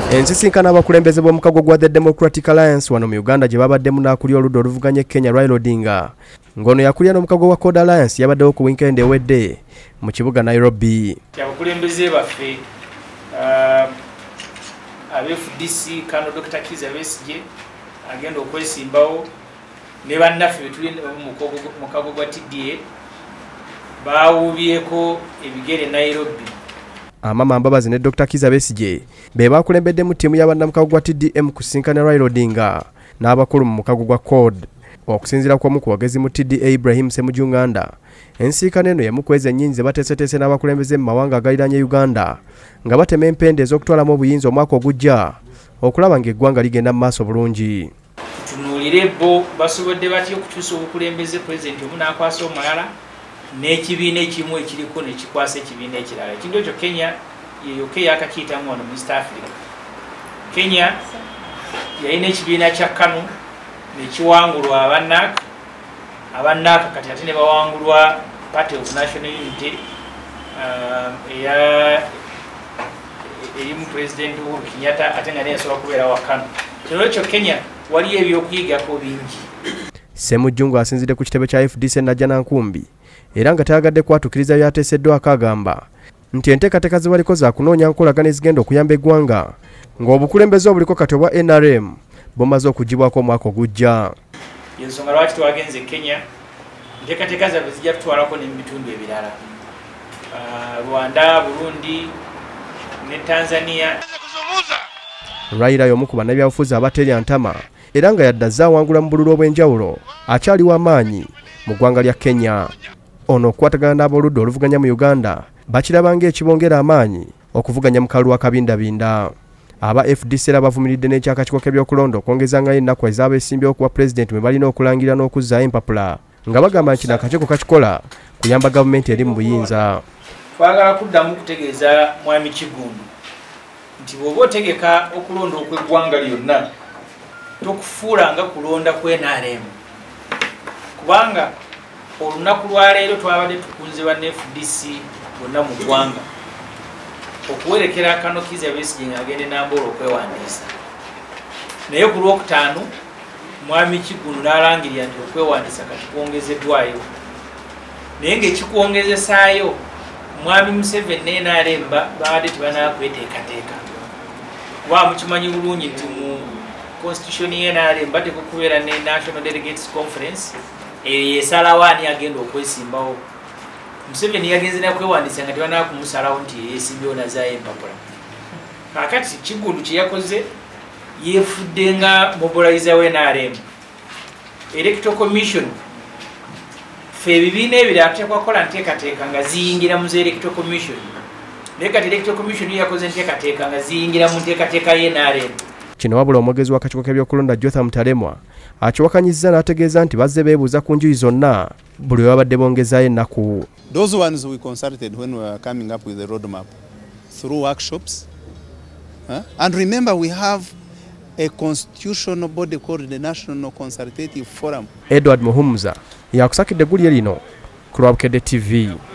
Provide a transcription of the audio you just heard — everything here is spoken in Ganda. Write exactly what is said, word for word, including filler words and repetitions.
Ensisinkana abakulembeze b'omukago gwa The Democratic Alliance wano mu Uganda gye babaddemu n'akulya oludda oluvuganya Kenya Raila Odinga. Ngono yakulya n'omukago wa Code Alliance yabaddewo ku weekend ewedde mu kibuga Nairobi. Abakulembeze baffe uh, aba F D C Kano Doctor Kiza Besigye agenda okwesimbawo ne bannaffe betuli mu mukago gwa T D A baawubyeko ebigere Nairobi. Amama Mbabazi ne Doctor Kiza Besigye be bakulembedde mu ttiimu y'abannamukago gwa T D M kusinkana Raila Odinga n'abakulu mu mukago gwa Code. Okusinziira kwa mu kuwagezi mu T D A Ibrahim Semujunganda, ensinkano eno yamukweza ennyingi bateeseteese n'abakulembeze mu mawanga agaliraanye Uganda nga batema empende ez'okutwalamu obuyinza omwaka ogujja okulaba ng'eggwanga ligenda mu maaso bulungi. Tunuulire bo basobodde batya okukyusa obukulembeze pulezidenti omu n'akwasa omulala n'ekibiina ekimu ekiriko ne kikwasa ekibiina ekirala. Ekintu ekyo Kenya yeyoka yakakiyitamu wano mu East Africa. Kenya yalina ekibiina kya KANU nekiwangulwa abanaka abanaka kati ate ne bawangulwa Party of National Unity eya erimu President Uhuru Kenyatta ate nga neyasobola kubeera wa KANU. Kino ekyo Kenya waliyo ebyokuyigako bingi. Semujungu asinzidde ku kitebe kya F D C Najja Nankumbi era nga tayagadde kwatukiriza byateeseddwa akagamba nti enteekateeka zibaliko za kunoonya nkolagana ezigenda okuyamba eggwanga ng'obukulembeze obuliko kati obwa N R M bomaze okugibwako omwaka ogujja. Yensonga lwaki twagenze Kenya, enteekateeka zaffe zijja tutwalako n'ebitundu ebirala. Rwanda, Burundi ne Tanzania. Raila y'omu ku bannabyabufuzi abaterya ntama era nga yadde azze awangula mu bululu obw'enjawulo akyaliwo amaanyi mu ggwanga lya Kenya. Ono okukwatagana n'abooludda oluvuganya mu Uganda bakiraba ng'ekibongera amaanyi okuvuganya mu kalulu akabindabinda. Aba F D C era bavumiridde n'ekyakakiiko k'ebyokulonda okwongezangayo ennaku ez'abeesimbyewo ku bwa pulezidenti mwe balina okulangira n'okuzzaayo empapula nga bagamba nti n'akakiiko kakikola kuyamba gavumenti eri mu buyinza. Twagala kuddamu kutegeeza Mwami Kigundu nti bw'oba otegeka okulonda okw'eggwanga lyonna tokufuula nga kulonda ku N R M, kubanga olunaku lwa leero twabadde tukunze banne F D C bonna mu ggwanga okuwerekera Kano Kiza Besigye ng'agende Namboole okwewandiisa. Naye ku lwokutaano Mwami Kigundu n'alangirira nti okwewandiisa kati kwongezeddwayo. Naye ng'ekikwongezesaayo Mwami Museveni ne N R M baabadde tebanaba kweteekateeka. Kuba mukimanyi bulungi nti mu constitution ye N R M bateeka okubeera ne National Delegates Conference eyo esalawo ani agenda okwesimbawo. Museveni yagenze nakwewandiisa nga tebanaba kumusalawo nti yeesimbyewo nazaayo empapula. Kaakati Kigundu kye yakoze yeefudde nga mobilizer we N R M. Electoral Commission ffe ebibiina ebirala tuteekwa kukola nteekateeka nga ziyingira mu Electoral Commission. Naye kati Electoral Commission yakoze nteekateeka nga ziyingira mu nteekateeka ye N R M. Kino wabula omwogezi w'akakiiko k'ebyokulonda Jotham Talemwa akiwakanyizza n'ategeeza nti bazze beebuuza ku njuyi zonna buli we babadde bongezaayo ennaku. Those ones we consulted when we were coming up with the roadmap through workshops. Huh? And remember, we have a constitutional body called the National Consultative Forum. Edward Muhumuza yakusakidde eggulire lino ku lwa Bukedde T V.